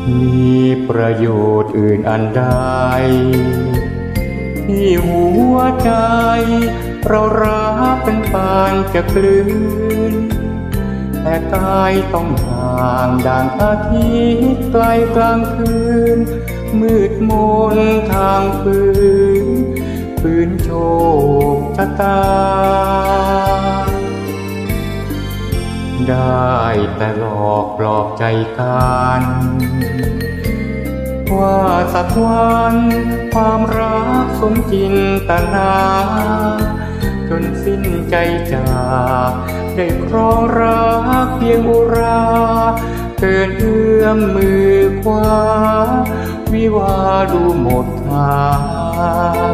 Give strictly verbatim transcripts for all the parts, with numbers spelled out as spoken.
มีประโยชน์อื่นอันใดที่หัวใจเรารักเป็นปานจะกลืนแต่กายต้องห่างดังอาทิตย์ไกลกลางคืนมืดมนทางฝืนฝืนโชคชะตาได้แต่หลอกปลอบใจกันว่าสักวันความรักสมจินตนาจนสิ้นใจจากได้ครองรักเพียงอุราเกินเอื้อมมือขวาวิวาดูหมดทาง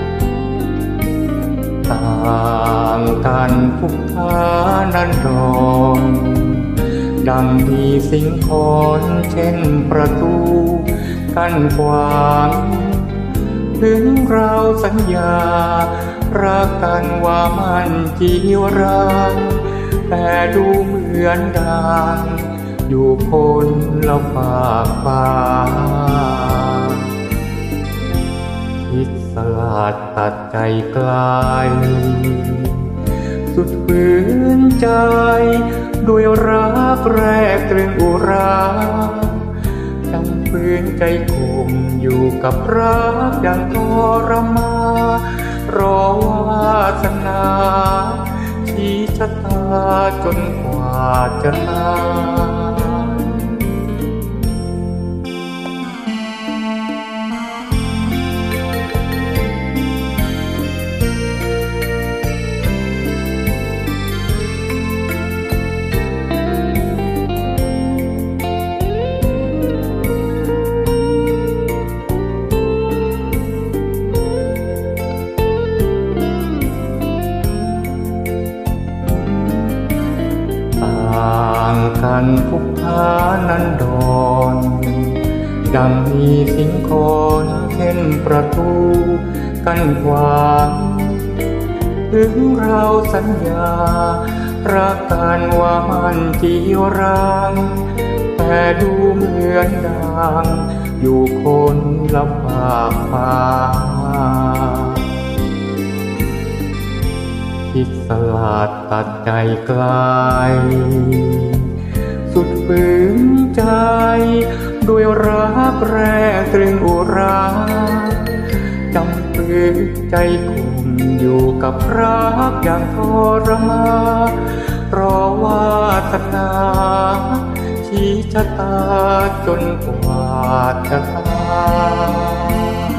ต่างกันทุกทานันดรดังมีสิงคอนเช่นประตูกั้นขวางถึงเราสัญญารักกันว่ามันจีรังแต่ดูเหมือนดังอยู่คนละฝากฟ้าคิดสลัดตัดใจไกลสุดฝืนใจด้วยรักแรกตรึงอุราจำฝืนใจข่มอยู่กับรักดังทรมารอวาสนาชี้ชะตาจนกว่าจะตายกันทุกทานันดรดังมีสิงคอนเช่นประตูกั้นขวางถึงเราสัญญารักกันว่ามันจีรังแต่ดูเหมือนดังอยู่คนละฝากฟ้าคิดสลัดตัดใจไกลสุดฝืนใจด้วยรักแรกตรึงอุราจำฝืนใจข่มอยู่กับรักอย่างทรมารอวาสนาชี้ชะตาจนกว่าจะตาย